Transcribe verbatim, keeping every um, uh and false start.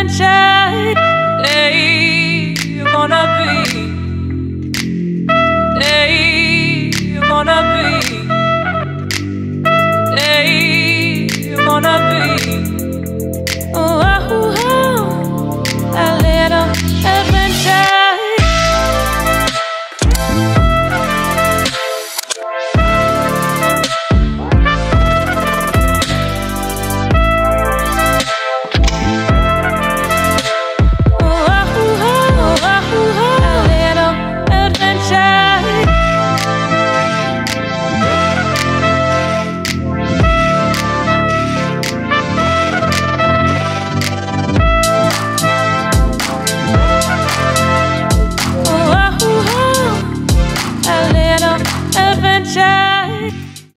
adventure day you're gonna be. Day you're gonna be. Day you're gonna be. Oh, oh, oh, a little adventure. Adventure.